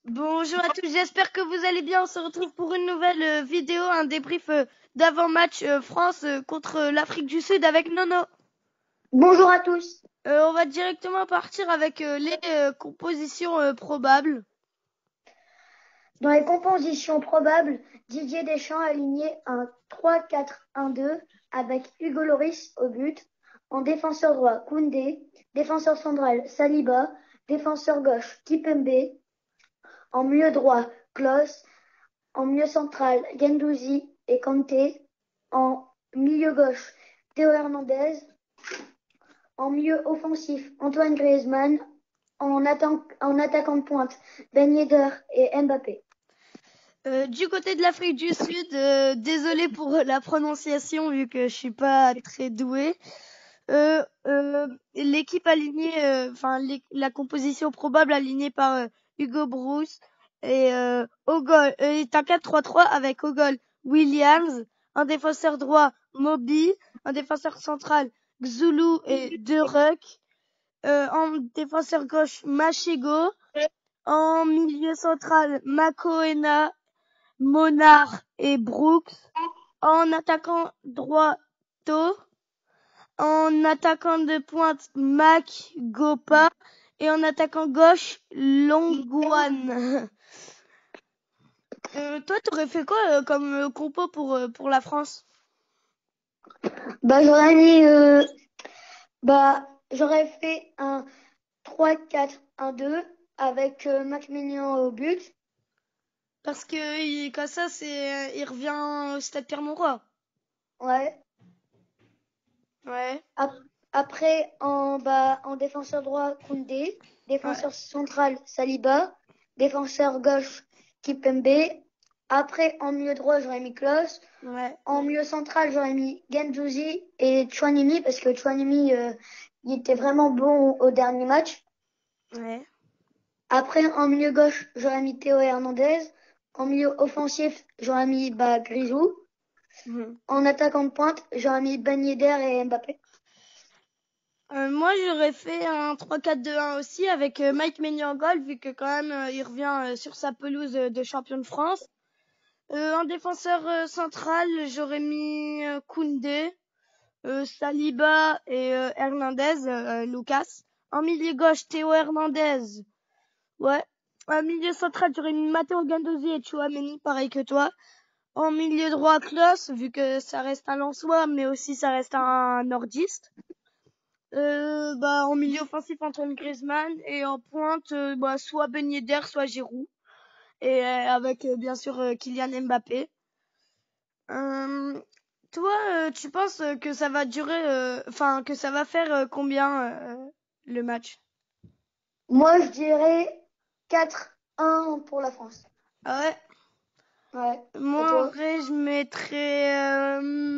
Bonjour à tous, j'espère que vous allez bien. On se retrouve pour une nouvelle vidéo, un débrief d'avant-match France contre l'Afrique du Sud avec Nono. Bonjour à tous. On va directement partir avec les compositions probables. Dans les compositions probables, Didier Deschamps a aligné un 3-4-1-2 avec Hugo Lloris au but. En défenseur droit, Koundé. Défenseur central, Saliba. Défenseur gauche, Kipembe. En milieu droit, Klose. En milieu central, Guendouzi et Kanté. En milieu gauche, Théo Hernandez. En milieu offensif, Antoine Griezmann. En attaquant de pointe, Ben Yedder et Mbappé. Du côté de l'Afrique du Sud, désolé pour la prononciation vu que je suis pas très douée. L'équipe alignée, la composition probable alignée par Hugo Bruce et au goal est un 4-3-3 avec au goal Williams, un défenseur droit Moby, un défenseur central Xulu et De Ruck, en défenseur gauche Machego, en milieu central Makoena, Monar et Brooks, en attaquant droit To, en attaquant de pointe Mac Gopa et en attaquant gauche Longwan. Toi, t'aurais fait quoi comme compo pour la France? J'aurais mis, j'aurais fait un 3-4-1-2 avec Mac Maignan au but. Parce que comme ça, il revient au Stade Pierre-Mauroy. Ouais. Ouais. Après, en défenseur droit, Koundé. Ouais. Défenseur central, Saliba. Défenseur gauche, Kipembe. Après, en milieu droit, j'aurais mis Klose. Ouais. En milieu central, j'aurais mis Guendouzi et Tchouaméni parce que Tchouaméni, il était vraiment bon au dernier match. Ouais. Après, en milieu gauche, j'aurais mis Théo Hernandez. En milieu offensif, j'aurais mis Grisou. Mhm. En attaquant de pointe, j'aurais mis Ben Yedder et Mbappé. Moi, j'aurais fait un 3-4-2-1 aussi avec Mike Maignan en goal, vu que quand même, il revient sur sa pelouse de champion de France. En défenseur central, j'aurais mis Koundé, Saliba et Hernandez, Lucas. En milieu gauche, Théo Hernandez. Ouais. En milieu central, j'aurais mis Matteo Guendouzi et Tchouaméni, pareil que toi. En milieu droit, Klose, vu que ça reste un Lensois, mais aussi ça reste un nordiste. En milieu offensif, Antoine Griezmann. Et en pointe, soit Ben Yedder, soit Giroud. Et avec, bien sûr, Kylian Mbappé. Euh, Toi, tu penses que ça va durer, que ça va faire combien le match? Moi, je dirais 4-1 pour la France. Ah ouais, Ouais. Et moi en toi? vrai, je mettrais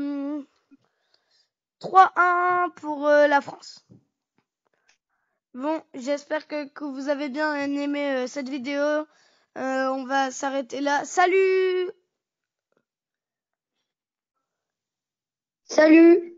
3-1 pour la France. Bon, j'espère que vous avez bien aimé cette vidéo. On va s'arrêter là. Salut! Salut!